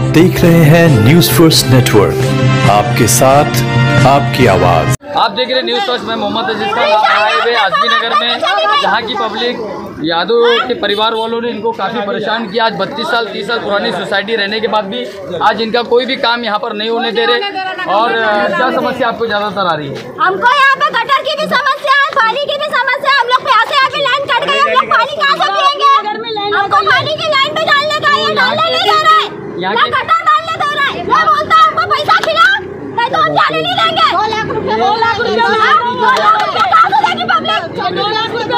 देख रहे हैं न्यूज़ फर्स्ट नेटवर्क, आपके साथ आपकी आवाज। आप देख रहे हैं न्यूज़ फर्स्ट में मोहम्मद अजीज खान आए हुए आजमी नगर में, जहां की पब्लिक यादव के परिवार वालों ने इनको काफ़ी परेशान किया। आज 32 साल 30 साल पुरानी सोसाइटी रहने के बाद भी आज इनका कोई भी काम यहाँ पर नहीं होने दे रहे। और क्या समस्या आपको ज़्यादातर आ रही है? हमको यहाँ पे गटर की भी समस्या है, पानी की भी समस्या है। हम लोग प्यासे यहाँ पे लाइन कट गए, हम लोग पानी कहाँ से पिएंगे? हमको पानी की लाइन पे डालने का ये डालने नहीं दे रहे, ना गटर डालने दे रहे। मैं बोलता हूँ हमको पैसा खिलाओ, नहीं तो हम जाने नहीं देंगे। 2 लाख रुपए 2 लाख रुपए कहाँ से देगी पब्लिक? 2 लाख रुपए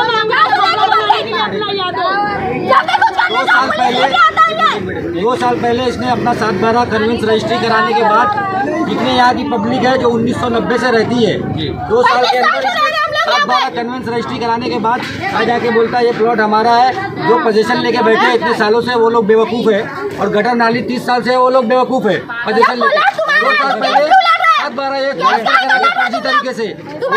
दो साल पहले इसने अपना 7/12 कन्वेंस रजिस्ट्री कराने के बाद जितने यहाँ की पब्लिक है जो 1990 से रहती है, 2 साल के अंदर 7/12 कन्वेंस रजिस्ट्री कराने के बाद आ जाके बोलता है ये प्लॉट हमारा है। जो पोजीशन लेके बैठे हैं इतने सालों से वो लोग बेवकूफ़ है, और गटर नाली 30 साल से वो लोग बेवकूफ़ है। पोजीशन लेके 2 साल पहले 7/12 फर्जी तरीके से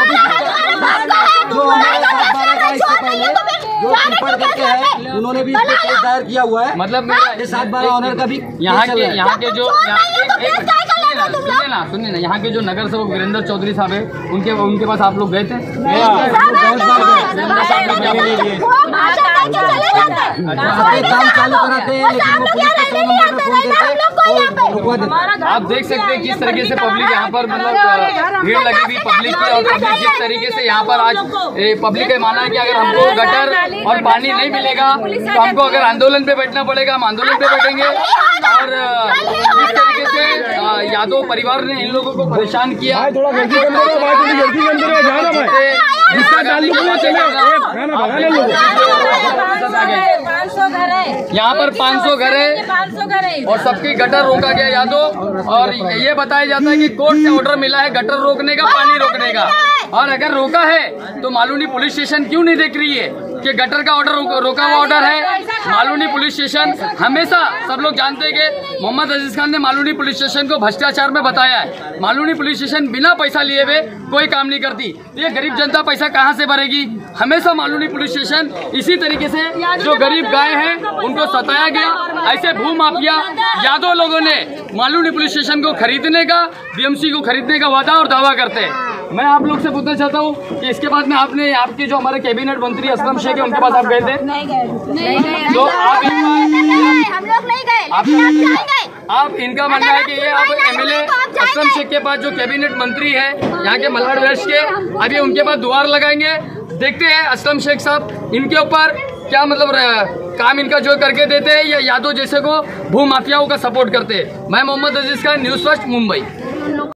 जो हमारे 7/12 का इससे पहले जो पढ़ करके है उन्होंने भी केस दायर किया हुआ है। मतलब ये 7/12 ऑनर का भी यहाँ के जो सुनिए ना, यहाँ के जो नगर सेवक वीरेंद्र चौधरी साहब है, उनके पास आप लोग गए थे? काम चालू कराते हैं लेकिन वो पुलिस के 100 नंबर पे फोन करके रुकवा देते हैं। आप देख सकते हैं किस तरीके से पब्लिक यहाँ पर मतलब भीड़ लगी हुई पब्लिक की, और पब्लिक जिस तरीके से यहाँ पर आज पब्लिक का मानना है कि अगर हमको गटर और पानी नहीं मिलेगा तो हमको अगर आंदोलन पे बैठना पड़ेगा, हम आंदोलन पे बैठेंगे। और इस तरीके से यादव परिवार ने इन लोगों को परेशान किया। यहाँ पर 500 घर है और सबकी गटर रोका गया यादव। और ये बताया जाता है कि कोर्ट से ऑर्डर मिला है गटर रोकने का, पानी रोकने का, और अगर रोका है तो मालूनी पुलिस स्टेशन क्यों नहीं देख रही है कि गटर का ऑर्डर रोका हुआ ऑर्डर है। मालूनी पुलिस स्टेशन हमेशा सब लोग जानते हैं कि मोहम्मद अजीज खान ने मालूनी पुलिस स्टेशन को भ्रष्टाचार में बताया है। मालूनी पुलिस स्टेशन बिना पैसा लिए हुए कोई काम नहीं करती। ये गरीब जनता पैसा कहाँ से भरेगी? हमेशा मालूनी पुलिस स्टेशन इसी तरीके से जो गरीब गाय हैं उनको सताया गया। ऐसे भू माफिया यादव लोगों ने मालूनी पुलिस स्टेशन को खरीदने का, बीएमसी को खरीदने का वादा और दावा करते हैं। मैं आप लोग से पूछना चाहता हूँ कि इसके बाद में आपने आपके जो हमारे कैबिनेट मंत्री असलम शेख है उनके पास आप गए थे? नहीं गए। तो हम लोग नहीं गए। आप इनका मानना है कि ये आप एमएलए असलम शेख के पास जो कैबिनेट मंत्री है यहाँ के मल्हार वेस्ट के, अभी उनके पास दुआर लगाएंगे। देखते हैं असलम शेख साहब इनके ऊपर क्या मतलब काम इनका जो करके देते हैं या यादव जैसे को भू माफियाओं का सपोर्ट करते हैं। मैं मोहम्मद अजीज खान, न्यूज़ फर्स्ट, मुंबई।